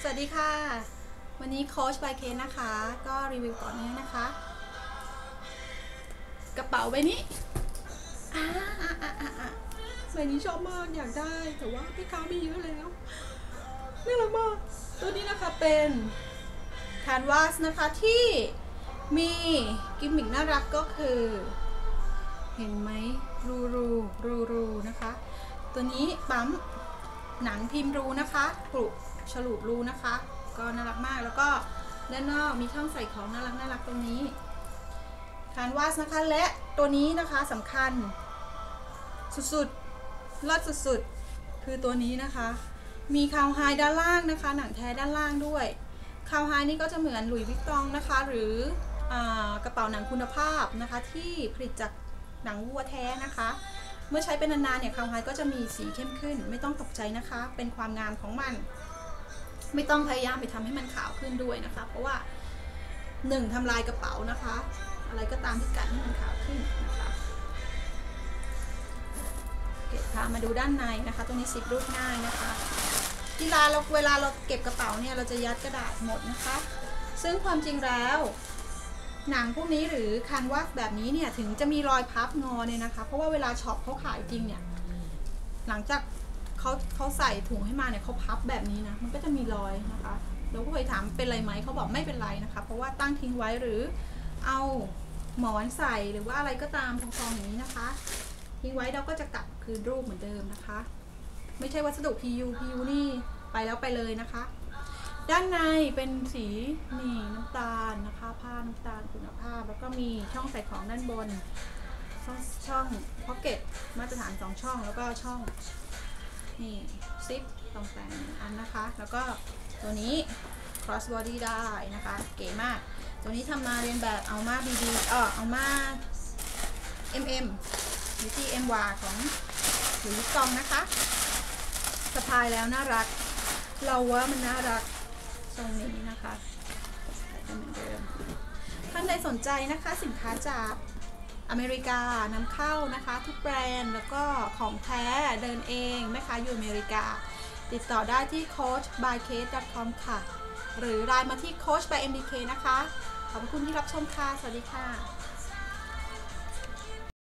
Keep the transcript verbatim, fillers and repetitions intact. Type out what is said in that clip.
สวัสดีค่ะวันนี้โค้ชบายเคนะคะก็รีวิวต่อเนื่องนะคะกระเป๋าใบนี้อ่าอ่าอ่าอ่าใบนี้ชอบมากอยากได้แต่ว่าพี่ค้ามีเยอะแล้วน่ารักมากตัวนี้นะคะเป็นแคนวาสนะคะที่มีกิมมิคน่ารักก็คือเห็นไหมรูรูรูรูนะคะตัวนี้ปั๊มหนังพิมพ์รูนะคะกรุฉลุรูนะคะก็น่ารักมากแล้วก็ด้านนอกมีช่องใส่ของน่ารักน่ารักตรงนี้แคนวาสนะคะและตัวนี้นะคะสำคัญสุดๆเลิศสุดๆคือตัวนี้นะคะมีคาวไฮด้านล่างนะคะหนังแท้ด้านล่างด้วยคาวไฮนี่ก็จะเหมือนหลุยส์วิตตองนะคะหรือกระเป๋าหนังคุณภาพนะคะที่ผลิตจากหนังวัวแท้นะคะเมื่อใช้เป็นนานๆเนี่ยคาวไฮก็จะมีสีเข้มขึ้นไม่ต้องตกใจนะคะเป็นความงามของมันไม่ต้องพยายามไปทำให้มันขาวขึ้นด้วยนะคะเพราะว่าหนึ่งทำลายกระเป๋านะคะอะไรก็ตามที่กัดให้มันขาวขึ้นนะคะเก็บค่ะมาดูด้านในนะคะตรงนี้ซิปรูดง่ายนะคะที่ร้านเราเวลาเราเก็บกระเป๋าเนี่ยเราจะยัดกระดาษหมดนะคะซึ่งความจริงแล้วหนังพวกนี้หรือคันวาสแบบนี้เนี่ยถึงจะมีรอยพับงอเนี่ยนะคะเพราะว่าเวลาช็อปเขาขายจริงเนี่ยหลังจากเขาเขาใส่ถุงให้มาเนี่ยเขาพับแบบนี้นะมันก็จะมีรอยนะคะเราก็เคยถามเป็นไรไหมเขาบอกไม่เป็นไรนะคะเพราะว่าตั้งทิ้งไว้หรือเอาหมอนใส่หรือว่าอะไรก็ตามฟองๆอย่างนี้นะคะทิ้งไว้เราก็จะกลับคืนรูปเหมือนเดิมนะคะไม่ใช่วัสดุ พี ยู พี ยู นี่ไปแล้วไปเลยนะคะด้านในเป็นสีนี่น้ำตาลนะคะผ้าน้ำตาลคุณภาพแล้วก็มีช่องใส่ของด้านบนช่องพ็อกเก็ตมาตรฐานสองช่องแล้วก็ช่องนี่ซิปตรงแต่งอันนะคะแล้วก็ตัวนี้ cross body ได้นะคะเก๋มากตัวนี้ทำมาเรียนแบบเอามาบีดีเออเอามา เอ็ม เอ็ม บิวตี้ เอ็ม วา ของหรือวิกตองนะคะสะพายแล้วน่ารักเราว่ามันน่ารักทรงนี้นะคะเหมือนเดิมท่านใดสนใจนะคะสินค้าจากอเมริกานำเข้านะคะทุกแบรนด์แล้วก็ของแท้เดินเองแม่ค้าอยู่อเมริกาติดต่อได้ที่ โค้ช บาย เค ดอท คอม ค่ะหรือไลน์มาที่ โค้ช บาย เอ็ม ดี เค นะคะขอบคุณที่รับชมค่ะสวัสดีค่ะ